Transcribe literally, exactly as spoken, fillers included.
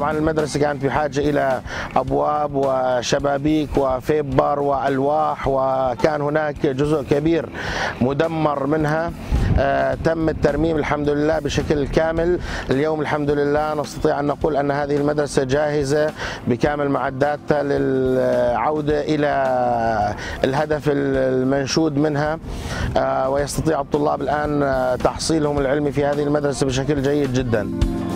طبعا المدرسة كانت بحاجة إلى أبواب وشبابيك وفيبر وألواح، وكان هناك جزء كبير مدمر منها. آه تم الترميم الحمد لله بشكل كامل. اليوم الحمد لله نستطيع أن نقول أن هذه المدرسة جاهزة بكامل معداتها للعودة إلى الهدف المنشود منها، آه ويستطيع الطلاب الآن تحصيلهم العلمي في هذه المدرسة بشكل جيد جدا.